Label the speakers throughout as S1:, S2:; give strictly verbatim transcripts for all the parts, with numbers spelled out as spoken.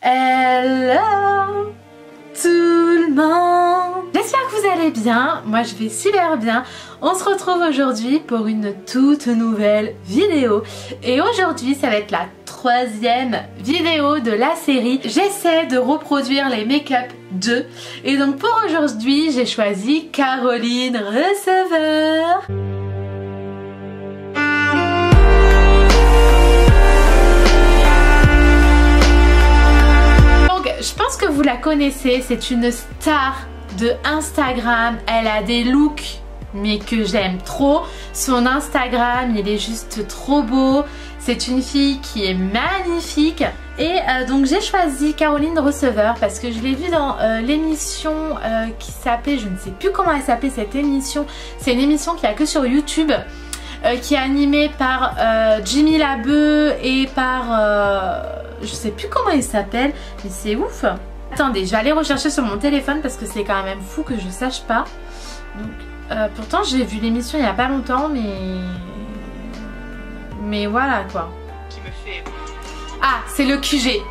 S1: Hello tout le monde. J'espère que vous allez bien, moi je vais super bien. On se retrouve aujourd'hui pour une toute nouvelle vidéo. Et aujourd'hui ça va être la troisième vidéo de la série. J'essaie de reproduire les make-up deux. Et donc pour aujourd'hui j'ai choisi Caroline Receveur. Je pense que vous la connaissez, c'est une star de Instagram, elle a des looks mais que j'aime trop. Son Instagram il est juste trop beau, c'est une fille qui est magnifique. Et euh, donc j'ai choisi Caroline Receveur parce que je l'ai vue dans euh, l'émission euh, qui s'appelait, je ne sais plus comment elle s'appelait cette émission, c'est une émission qu'il n'y a que sur YouTube. Euh, qui est animée par euh, Jimmy Labeu et par... Euh, je sais plus comment il s'appelle, mais c'est ouf. Attendez, je vais aller rechercher sur mon téléphone parce que c'est quand même fou que je sache pas. Donc, euh, pourtant j'ai vu l'émission il y a pas longtemps, mais... Mais voilà quoi. Qui me fait... Ah, c'est le Q G.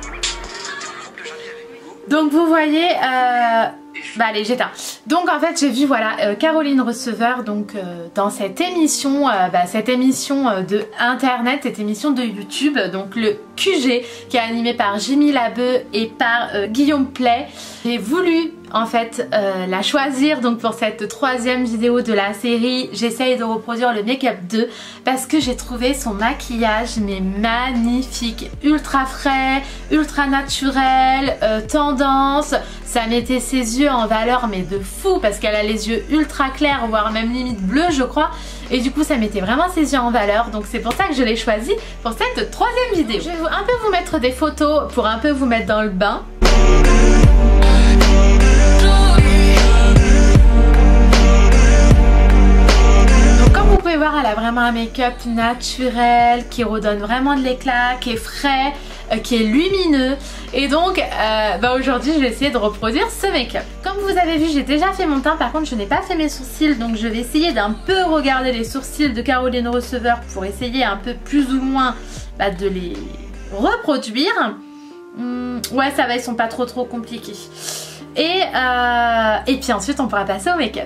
S1: Donc vous voyez... Euh... Bah allez, j'éteins. Donc en fait j'ai vu voilà euh, Caroline Receveur donc euh, dans cette émission, euh, bah, cette émission euh, de internet, cette émission de YouTube, donc le Q G qui est animé par Jimmy Labeu et par euh, Guillaume Play. J'ai voulu en fait euh, la choisir donc pour cette troisième vidéo de la série. J'essaye de reproduire le make-up deux parce que j'ai trouvé son maquillage mais magnifique, ultra frais, ultra naturel, euh, tendance. Ça mettait ses yeux en valeur mais de fou parce qu'elle a les yeux ultra clairs voire même limite bleus je crois. Et du coup ça mettait vraiment ses yeux en valeur. Donc c'est pour ça que je l'ai choisi pour cette troisième vidéo. Je vais vous, un peu vous mettre des photos pour un peu vous mettre dans le bain. Vous pouvez voir, elle a vraiment un make-up naturel qui redonne vraiment de l'éclat, qui est frais, euh, qui est lumineux. Et donc euh, bah aujourd'hui je vais essayer de reproduire ce make-up. Comme vous avez vu, j'ai déjà fait mon teint, par contre je n'ai pas fait mes sourcils, donc je vais essayer d'un peu regarder les sourcils de Caroline Receveur pour essayer un peu plus ou moins bah, de les reproduire. Hum, ouais ça va, ils sont pas trop trop compliqués. Et, euh, et puis ensuite on pourra passer au make-up.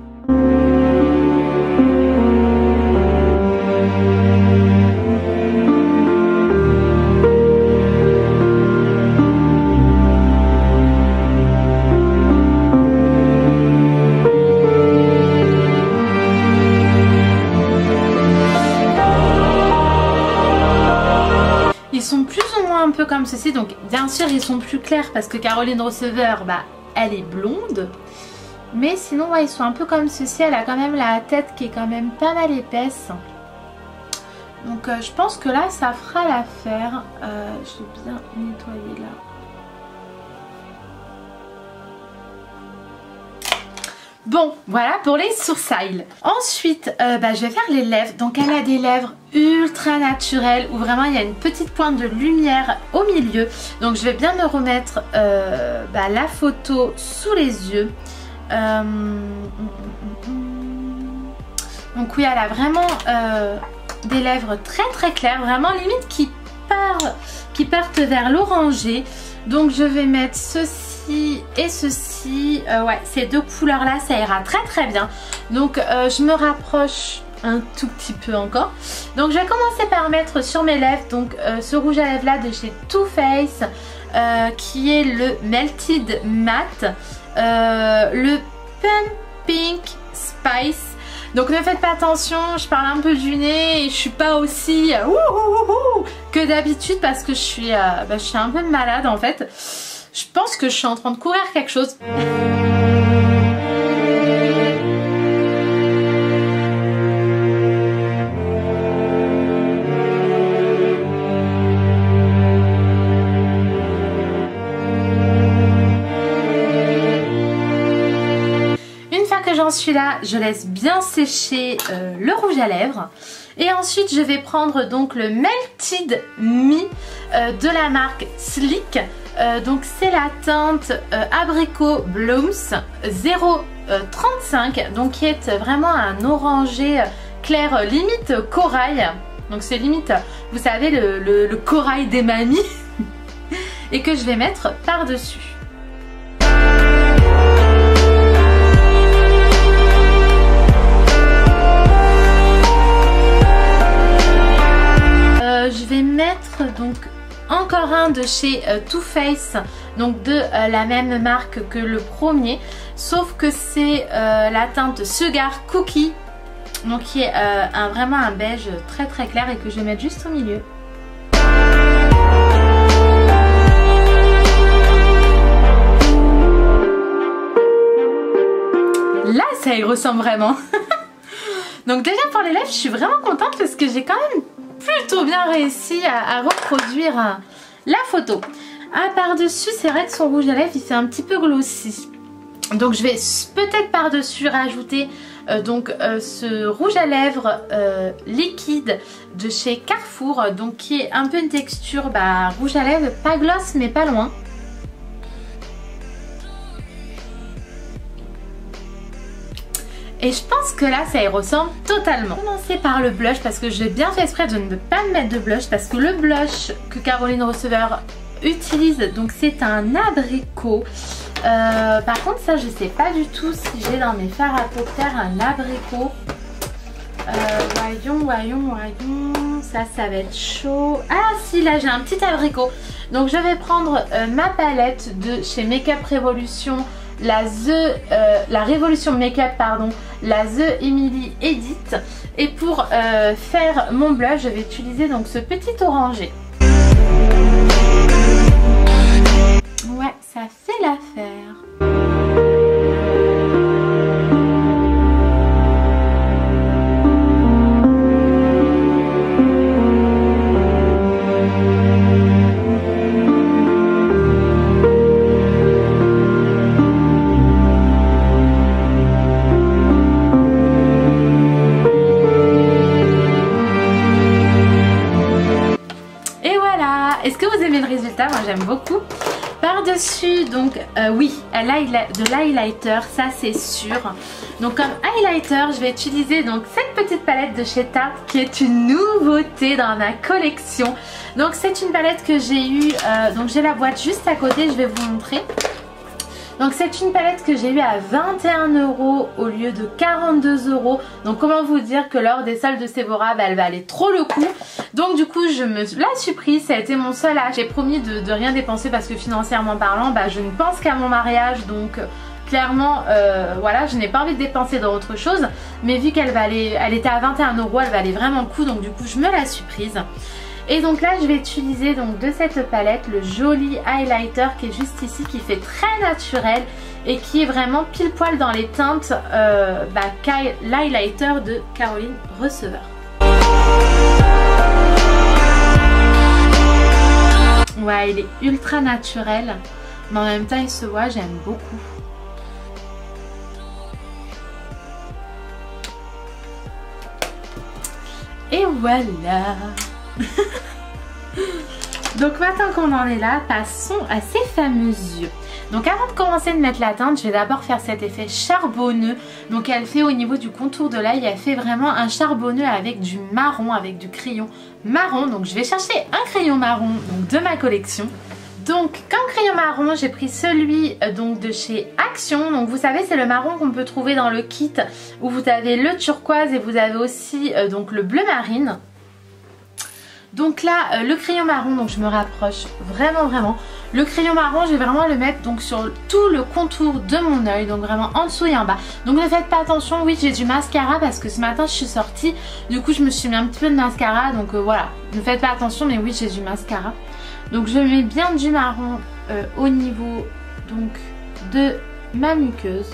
S1: Un peu comme ceci, donc bien sûr ils sont plus clairs parce que Caroline Receveur bah elle est blonde, mais sinon ouais, ils sont un peu comme ceci. Elle a quand même la tête qui est quand même pas mal épaisse, donc euh, je pense que là ça fera l'affaire. euh, je vais bien nettoyer là. Bon, voilà pour les sourcils. Ensuite, euh, bah, je vais faire les lèvres. Donc elle a des lèvres ultra naturelles où vraiment il y a une petite pointe de lumière au milieu. Donc je vais bien me remettre euh, bah, la photo sous les yeux. Euh... Donc oui, elle a vraiment euh, des lèvres très très claires, vraiment limite qui, part, qui partent vers l'orangé. Donc je vais mettre ceci et ceci, euh, ouais ces deux couleurs là ça ira très très bien. Donc euh, je me rapproche un tout petit peu encore. Donc je vais commencer par mettre sur mes lèvres donc euh, ce rouge à lèvres là de chez Too Faced euh, qui est le Melted Matte, euh, le Pink Spice. Donc ne faites pas attention, je parle un peu du nez et je suis pas aussi euh, ouh, ouh, ouh, que d'habitude parce que je suis, euh, bah, je suis un peu malade en fait. Je pense que je suis en train de courir quelque chose. J'en suis là, je laisse bien sécher euh, le rouge à lèvres et ensuite je vais prendre donc le Melted Me euh, de la marque Sleek. Euh, donc c'est la teinte euh, Abricot Blooms zéro trente-cinq, donc qui est vraiment un orangé clair limite corail. Donc c'est limite, vous savez, le, le, le corail des mamies. et que je vais mettre par-dessus. Euh, je vais mettre donc encore un de chez euh, Too Faced, donc de euh, la même marque que le premier, sauf que c'est euh, la teinte Sugar Cookie, donc qui est euh, un, vraiment un beige très très clair et que je vais mettre juste au milieu. Là ça y ressemble vraiment. Donc déjà pour les lèvres je suis vraiment contente parce que j'ai quand même plutôt bien réussi à, à reproduire euh, la photo. Ah, par-dessus, c'est vrai que son rouge à lèvres il fait un petit peu glossy. Donc je vais peut-être par-dessus rajouter euh, donc euh, ce rouge à lèvres euh, liquide de chez Carrefour, donc qui est un peu une texture bah, rouge à lèvres, pas gloss mais pas loin. Et je pense que là ça y ressemble totalement. Je vais commencer par le blush parce que j'ai bien fait exprès de ne pas mettre de blush, parce que le blush que Caroline Receveur utilise, donc c'est un abricot. Euh, par contre ça je sais pas du tout si j'ai dans mes fards à paupières un abricot. Euh, voyons, voyons, voyons. Ça, ça va être chaud. Ah si, là j'ai un petit abricot. Donc je vais prendre euh, ma palette de chez Makeup Revolution, la The, euh, la Révolution Makeup, pardon, la The Emily Edit. Et pour euh, faire mon blush, je vais utiliser donc ce petit orangé. Ouais, ça fait l'affaire. Est-ce que vous aimez le résultat? Moi j'aime beaucoup. Par-dessus, donc euh, oui, de l'highlighter, ça c'est sûr. Donc comme highlighter, je vais utiliser donc cette petite palette de chez Tarte qui est une nouveauté dans ma collection. Donc c'est une palette que j'ai eue, euh, donc j'ai la boîte juste à côté, je vais vous montrer. Donc c'est une palette que j'ai eue à vingt et un euros au lieu de quarante-deux euros. Donc comment vous dire que lors des soldes de Sephora, bah, elle valait trop le coup. Donc du coup je me la suis prise, ça a été mon seul achat. J'ai promis de, de rien dépenser parce que financièrement parlant, bah, je ne pense qu'à mon mariage. Donc clairement euh, voilà, je n'ai pas envie de dépenser dans autre chose. Mais vu qu'elle valait, elle était à vingt et un euros, elle valait vraiment le coup. Donc du coup je me la suis prise. Et donc là je vais utiliser donc de cette palette le joli highlighter qui est juste ici, qui fait très naturel et qui est vraiment pile poil dans les teintes euh, bah, l'highlighter de Caroline Receveur. Ouais, il est ultra naturel mais en même temps il se voit, j'aime beaucoup. Et voilà. Donc maintenant qu'on en est là, passons à ces fameux yeux. Donc avant de commencer de mettre la teinte, je vais d'abord faire cet effet charbonneux. Donc elle fait au niveau du contour de l'œil, elle fait vraiment un charbonneux avec du marron, avec du crayon marron. Donc je vais chercher un crayon marron donc de ma collection. Donc comme crayon marron, j'ai pris celui euh, donc de chez Action. Donc vous savez, c'est le marron qu'on peut trouver dans le kit où vous avez le turquoise et vous avez aussi euh, donc le bleu marine. Donc là euh, le crayon marron, donc je me rapproche vraiment vraiment. Le crayon marron, je vais vraiment le mettre donc sur tout le contour de mon œil, donc vraiment en dessous et en bas. Donc ne faites pas attention, oui j'ai du mascara parce que ce matin je suis sortie, du coup je me suis mis un petit peu de mascara, donc euh, voilà. Ne faites pas attention, mais oui j'ai du mascara. Donc je mets bien du marron euh, au niveau donc de ma muqueuse.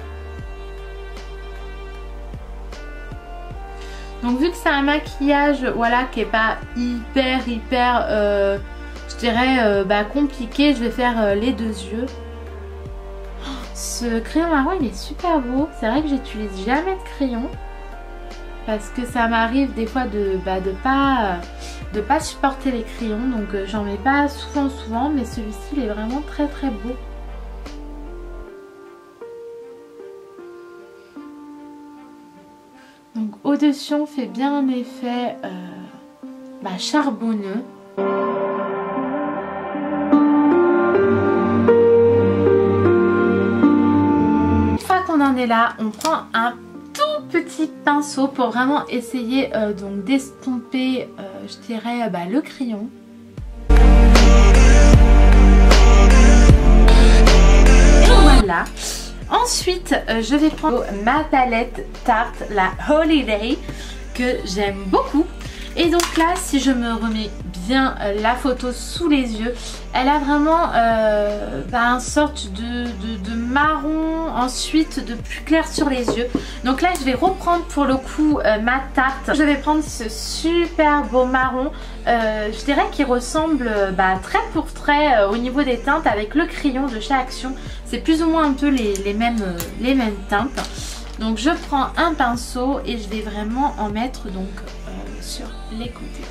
S1: Donc vu que c'est un maquillage voilà, qui est pas hyper hyper euh, je dirais euh, bah, compliqué, je vais faire euh, les deux yeux. Oh, ce crayon marron il est super beau. C'est vrai que j'utilise jamais de crayon parce que ça m'arrive des fois de bah, de pas de pas supporter les crayons, donc euh, j'en mets pas souvent souvent, mais celui-ci il est vraiment très très beau. Donc au-dessus on fait bien un effet euh, bah, charbonneux. j'en ai là, on prend un tout petit pinceau pour vraiment essayer euh, donc d'estomper, euh, je dirais, euh, bah, le crayon. Et voilà. Ensuite, euh, je vais prendre ma palette Tarte, la Holiday, que j'aime beaucoup. Et donc là, si je me remets bien euh, la photo sous les yeux, elle a vraiment euh, bah, une sorte de, de, de marron, ensuite de plus clair sur les yeux. Donc là, je vais reprendre pour le coup euh, ma Tarte. Je vais prendre ce super beau marron, euh, je dirais qu'il ressemble bah, trait pour trait euh, au niveau des teintes avec le crayon de chez Action. C'est plus ou moins un peu les, les, mêmes, euh, les mêmes teintes. Donc je prends un pinceau et je vais vraiment en mettre donc euh, sur les côtés.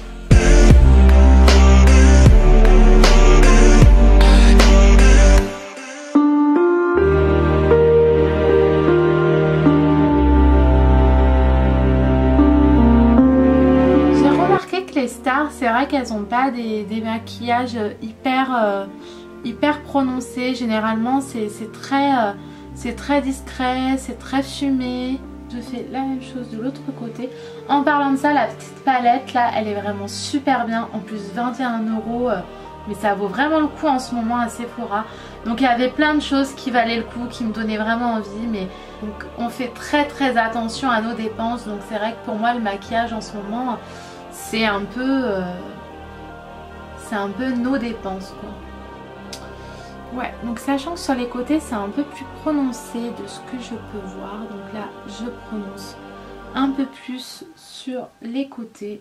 S1: J'ai remarqué que les stars, c'est vrai qu'elles n'ont pas des, des maquillages hyper, euh, hyper prononcés. Généralement c'est très... Euh, C'est très discret, c'est très fumé. Je fais la même chose de l'autre côté. En parlant de ça, la petite palette là, elle est vraiment super bien. En plus vingt et un euros, euh, mais ça vaut vraiment le coup en ce moment à Sephora. Donc il y avait plein de choses qui valaient le coup, qui me donnaient vraiment envie. Mais donc, on fait très très attention à nos dépenses. Donc c'est vrai que pour moi le maquillage en ce moment, c'est un peu... Euh, c'est un peu nos dépenses quoi. Ouais, donc sachant que sur les côtés c'est un peu plus prononcé de ce que je peux voir. Donc là je prononce un peu plus sur les côtés.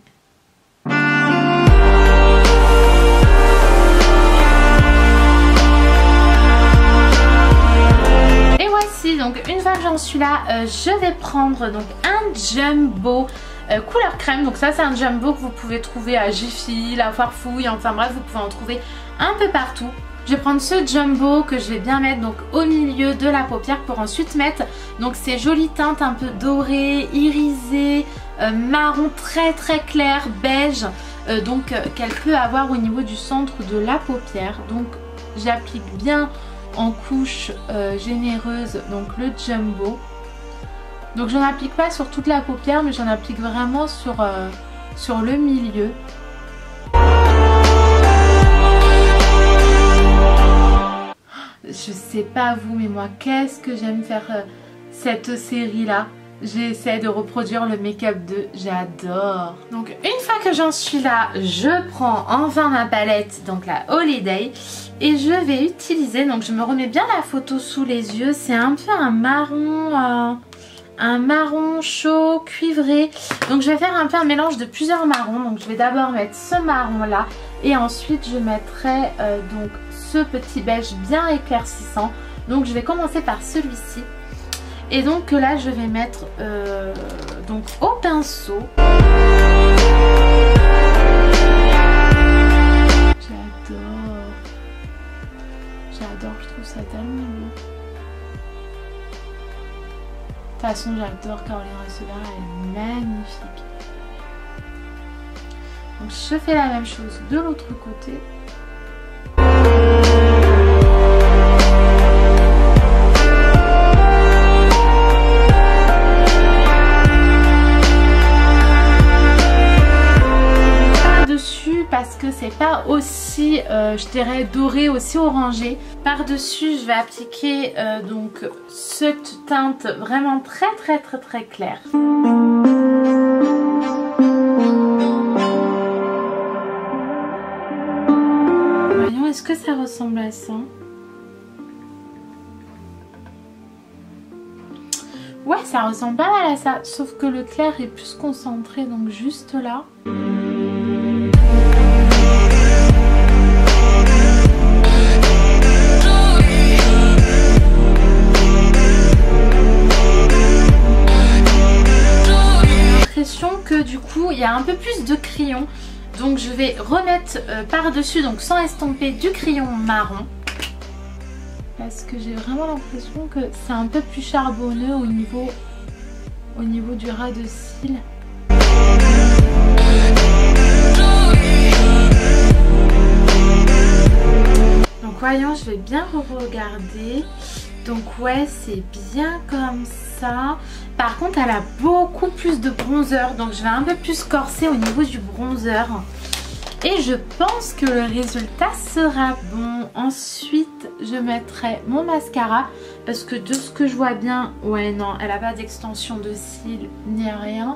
S1: Et voici, donc une fois que j'en suis là, euh, je vais prendre donc un jumbo euh, couleur crème. Donc ça c'est un jumbo que vous pouvez trouver à Jiffy, la Farfouille, enfin bref vous pouvez en trouver un peu partout. Je vais prendre ce jumbo que je vais bien mettre donc au milieu de la paupière pour ensuite mettre donc ces jolies teintes un peu dorées, irisées, euh, marron très très clair, beige, euh, donc euh, qu'elle peut avoir au niveau du centre de la paupière. Donc j'applique bien en couche euh, généreuse donc le jumbo. Donc j'en applique pas sur toute la paupière mais j'en applique vraiment sur, euh, sur le milieu. Je sais pas vous, mais moi qu'est-ce que j'aime faire euh, cette série là. J'essaie de reproduire le make-up de, j'adore. Donc une fois que j'en suis là, je prends enfin ma palette, donc la Holiday, et je vais utiliser, donc je me remets bien la photo sous les yeux, c'est un peu un marron, euh, un marron chaud, cuivré. Donc je vais faire un peu un mélange de plusieurs marrons, donc je vais d'abord mettre ce marron là, et ensuite je mettrai euh, donc ce petit beige bien éclaircissant. Donc je vais commencer par celui-ci. Et donc là je vais mettre euh, donc au pinceau. J'adore. J'adore, je trouve ça tellement beau. De toute façon j'adore Caroline Receveur, elle est magnifique. Donc je fais la même chose de l'autre côté. Parce que c'est pas aussi, euh, je dirais, doré, aussi orangé. Par-dessus, je vais appliquer euh, donc cette teinte vraiment très très très très claire. Voyons, est-ce que ça ressemble à ça? Ouais, ça ressemble pas mal à ça, sauf que le clair est plus concentré, donc juste là. Que du coup il y a un peu plus de crayon, donc je vais remettre euh, par dessus, donc sans estomper, du crayon marron parce que j'ai vraiment l'impression que c'est un peu plus charbonneux au niveau au niveau du ras de cils. Donc voyons, je vais bien regarder. Donc ouais, c'est bien comme ça. Par contre, elle a beaucoup plus de bronzer. Donc je vais un peu plus corser au niveau du bronzer. Et je pense que le résultat sera bon. Ensuite, je mettrai mon mascara. Parce que de ce que je vois bien, ouais non, elle n'a pas d'extension de cils ni rien.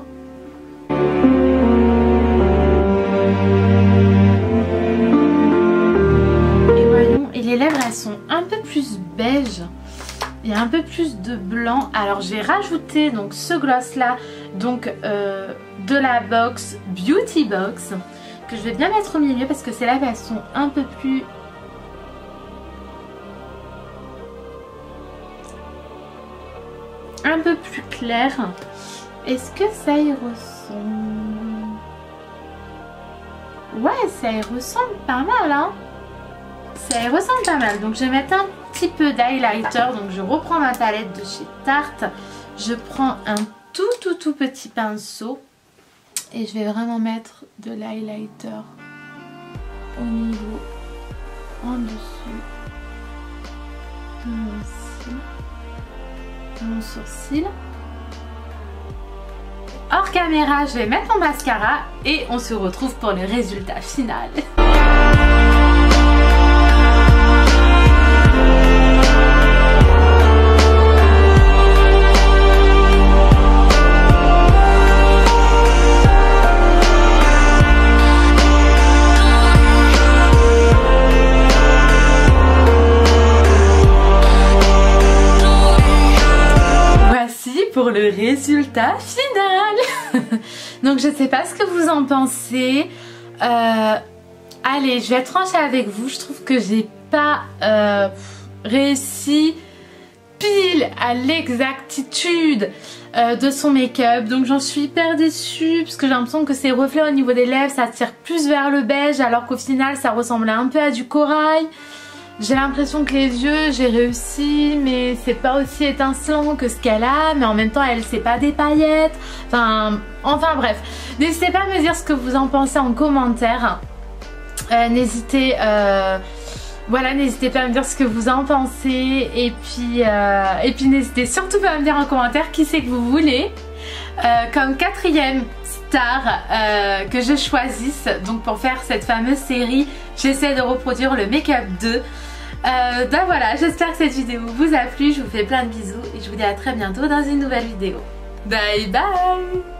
S1: Et voyons, et les lèvres elles sont un peu plus beige. Il y a un peu plus de blanc. Alors j'ai rajouté donc ce gloss là, donc euh, de la box Beauty Box, que je vais bien mettre au milieu parce que ces lèvres elles sont un peu plus... un peu plus claires. Est-ce que ça y ressemble? Ouais, ça y ressemble pas mal hein. Ça y ressemble pas mal. Donc je vais mettre un petit peu d'highlighter. Donc je reprends ma palette de chez Tarte. Je prends un tout tout tout petit pinceau. Et je vais vraiment mettre de l'highlighter au niveau, en dessous de mon cil, de mon sourcil. Hors caméra, je vais mettre mon mascara et on se retrouve pour le résultat final. Pour le résultat final. Donc je sais pas ce que vous en pensez. Euh, allez, je vais être franche avec vous. Je trouve que j'ai pas euh, réussi pile à l'exactitude euh, de son make-up. Donc j'en suis hyper déçue parce que j'ai l'impression que ces reflets au niveau des lèvres ça tire plus vers le beige alors qu'au final ça ressemblait un peu à du corail. J'ai l'impression que les yeux, j'ai réussi, mais c'est pas aussi étincelant que ce qu'elle a, mais en même temps, elle, c'est pas des paillettes. Enfin, enfin bref. N'hésitez pas à me dire ce que vous en pensez en commentaire. Euh, n'hésitez, euh, voilà, n'hésitez pas à me dire ce que vous en pensez. Et puis, euh, et puis n'hésitez surtout pas à me dire en commentaire qui c'est que vous voulez. Euh, comme quatrième star euh, que je choisisse, donc pour faire cette fameuse série, j'essaie de reproduire le make-up deux. Euh, donc voilà, j'espère que cette vidéo vous a plu, je vous fais plein de bisous et je vous dis à très bientôt dans une nouvelle vidéo. Bye bye.